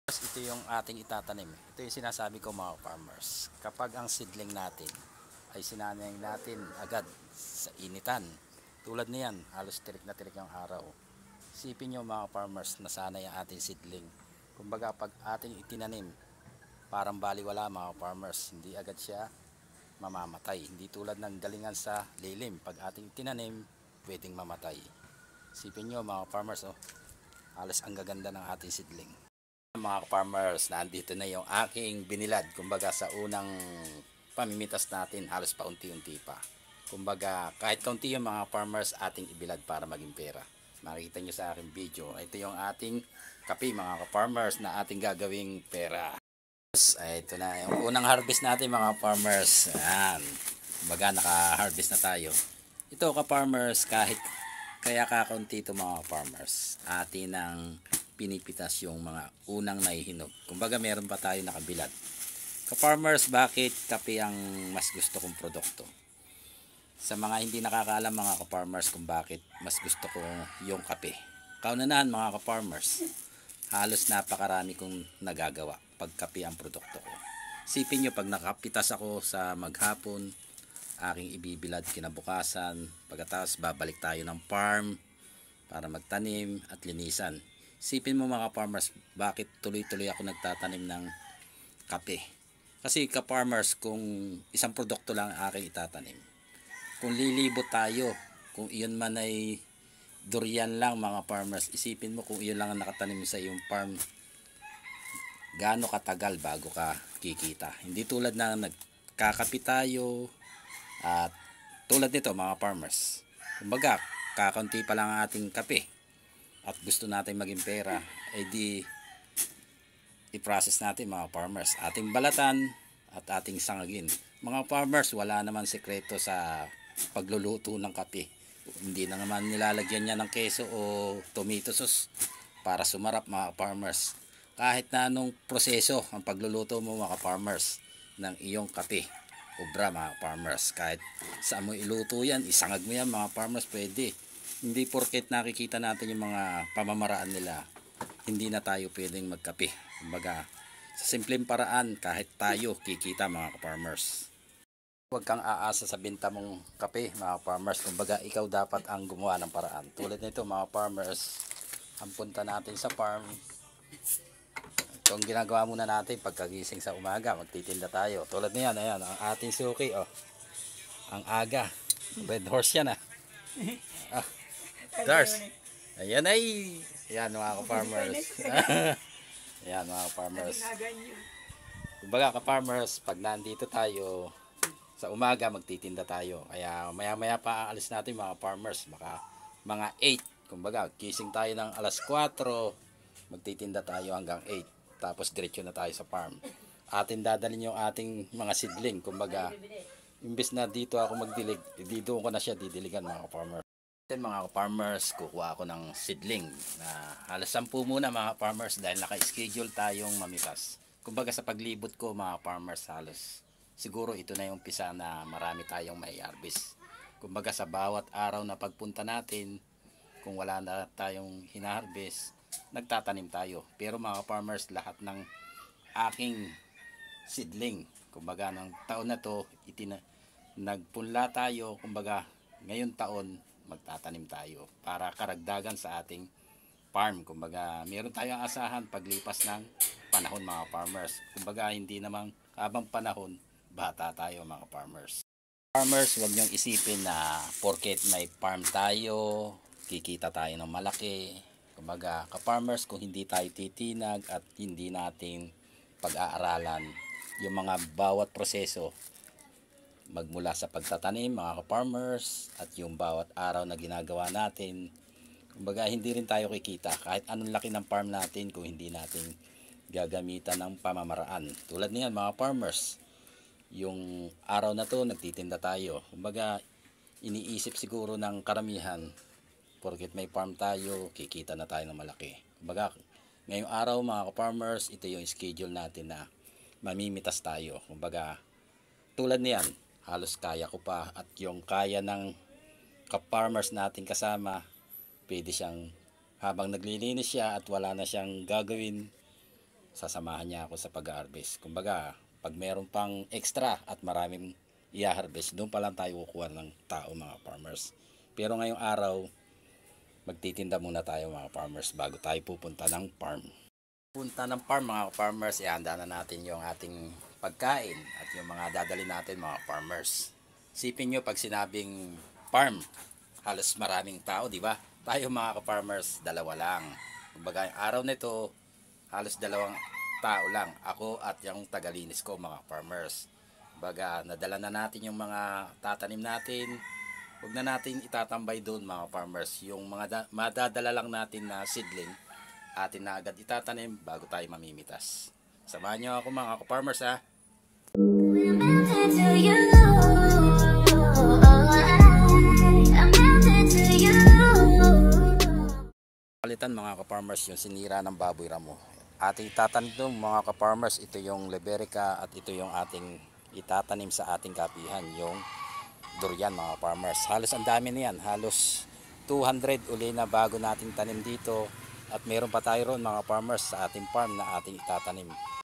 Ito yung ating itatanim. Ito yung sinasabi ko mga farmers. Kapag ang seedling natin ay sinanay natin agad sa initan. Tulad niyan, halos tirik na tirik yung araw. Isipin nyo mga farmers na sanay ang ating seedling. Kumbaga pag ating itinanim, parang baliwala mga farmers. Hindi agad siya mamamatay. Hindi tulad ng galingan sa lilim. Pag ating itinanim, pwedeng mamatay. Isipin nyo mga farmers, oh, halos ang gaganda ng ating seedling. Mga farmers, nandito na yung aking binilad. Kumbaga sa unang pamimitas natin, halos paunti-unti pa. Kumbaga kahit kaunti yung mga farmers ating ibilad para maging pera. Makikita nyo sa aking video. Ito yung ating kape mga farmers na ating gagawing pera. Ito na yung unang harvest natin mga farmers. Ayan. Kumbaga naka-harvest na tayo. Ito ka-farmers, kahit kaya kakaunti ito mga farmers, atin ang pinipitas yung mga unang nahihinog. Kumbaga meron pa tayo nakabilad. Ka-farmers, bakit kape ang mas gusto kong produkto? Sa mga hindi nakakaalam mga ka-farmers kung bakit mas gusto ko yung kape. Kaunahan mga ka-farmers, halos napakarami kong nagagawa pag kape ang produkto ko. Sipin nyo pag nakapitas ako sa maghapon, aking ibibilad kinabukasan, pagkatapos babalik tayo ng farm para magtanim at linisan. Sipin mo mga farmers, bakit tuloy-tuloy ako nagtatanim ng kape? Kasi ka-farmers, kung isang produkto lang aking itatanim, kung lilibot tayo, kung iyon man ay durian lang mga farmers, isipin mo kung iyon lang ang nakatanim sa iyong farm, gaano katagal bago ka kikita. Hindi tulad na nagkakape tayo at tulad nito mga farmers. Kumbaga, kakaunti pa lang ang ating kape at gusto natin maging pera, di i-process natin mga farmers. Ating balatan at ating sangagin. Mga farmers, wala naman sekreto sa pagluluto ng kape. Hindi na naman nilalagyan niya ng keso o tomato sauce para sumarap mga farmers. Kahit na anong proseso ang pagluluto mo mga farmers ng iyong kape, obra mga farmers, kahit saan mo iluto yan, isangag mo yan mga farmers, pwede. Hindi porket nakikita natin yung mga pamamaraan nila, hindi na tayo pwedeng magkape. Kumbaga, sa simpleng paraan, kahit tayo kikita mga farmers. Huwag kang aasa sa binta mong kape mga farmers. Kumbaga, ikaw dapat ang gumawa ng paraan. Tulad nito mga farmers, ang punta natin sa farm, ito ang ginagawa muna natin pagkagising sa umaga, magtitinda tayo. Tulad niyan, ayan, ang ating suki, oh. Ang aga. Red horse yan, ah. Ah, Dars. Ayan ay. Ayan mga ka-farmers. Ayan mga ka-farmers. Kumbaga ka-farmers, pag nandito tayo, sa umaga magtitinda tayo. Kaya maya-maya pa aalis natin mga farmers. Baka mga 8. Kumbaga, gising tayo ng alas 4, magtitinda tayo hanggang 8. Tapos diretso na tayo sa farm. Atin dadalhin yung ating mga seedling. Kumbaga, imbes na dito ako magdilig, dito ko na siya didiligan mga farmers. Mga farmers, kukuha ako ng seedling na halos 10 muna mga farmers dahil naka-schedule tayong mamitas. Kumbaga sa paglibot ko mga farmers, halos siguro ito na yung umpisa na marami tayong may harvest. Kumbaga sa bawat araw na pagpunta natin, kung wala na tayong hinaharvest, nagtatanim tayo. Pero mga farmers, lahat ng aking seedling, kumbaga ng taon na to, nagpunla tayo. Kumbaga ngayon taon, magtatanim tayo para karagdagan sa ating farm. Kumbaga meron tayong asahan paglipas ng panahon mga farmers. Kumbaga hindi namang habang panahon, bata tayo mga farmers. Farmers, huwag niyong isipin na porket may farm tayo, kikita tayo ng malaki. Kumbaga, ka-farmers, kung hindi tayo titinag at hindi natin pag-aaralan yung mga bawat proseso, magmula sa pagtatanim mga ka-farmers at yung bawat araw na ginagawa natin, kumbaga hindi rin tayo kikita kahit anong laki ng farm natin kung hindi natin gagamitan ng pamamaraan. Tulad niyan mga farmers, yung araw na to nagtitinda tayo, kumbaga iniisip siguro ng karamihan, porket may farm tayo, kikita na tayo ng malaki. Kumbaga, ngayong araw mga ka-farmers, ito yung schedule natin na mamimitas tayo. Kumbaga, tulad niyan, halos kaya ko pa at yung kaya ng ka-farmers natin kasama, pwede siyang habang naglilinis siya at wala na siyang gagawin sasamahan niya ako sa pag-harvest. Kumbaga, pag meron pang extra at maraming i-harvest, doon pa lang tayo kukuha ng tao mga farmers. Pero ngayong araw, magtitinda muna tayo mga farmers bago tayo pupunta ng farm. Punta ng farm mga farmers, ihanda na natin yung ating pagkain at yung mga dadali natin mga farmers. Sipin nyo pag sinabing farm, halos maraming tao, di ba? Tayo mga farmers, dalawa lang. Kumbaga, yung araw nito, halos dalawang tao lang. Ako at yung tagalinis ko mga farmers. Kumbaga, nadala na natin yung mga tatanim natin. Huwag na natin itatambay doon mga farmers. Yung mga madadala lang natin na seedling, atin na agad itatanim bago tayo mamimitas. Samahan nyo ako mga farmers ha. Palitan mga ka-farmers yung sinira ng baboy ramo. Ating itatanim doon mga ka-farmers, ito yung Liberica at ito yung ating itatanim sa ating kapihan, yung durian mga farmers. Halos ang dami niyan, halos 200 uli na bago nating tanim dito at meron pa tayo ron mga farmers sa ating farm na ating itatanim.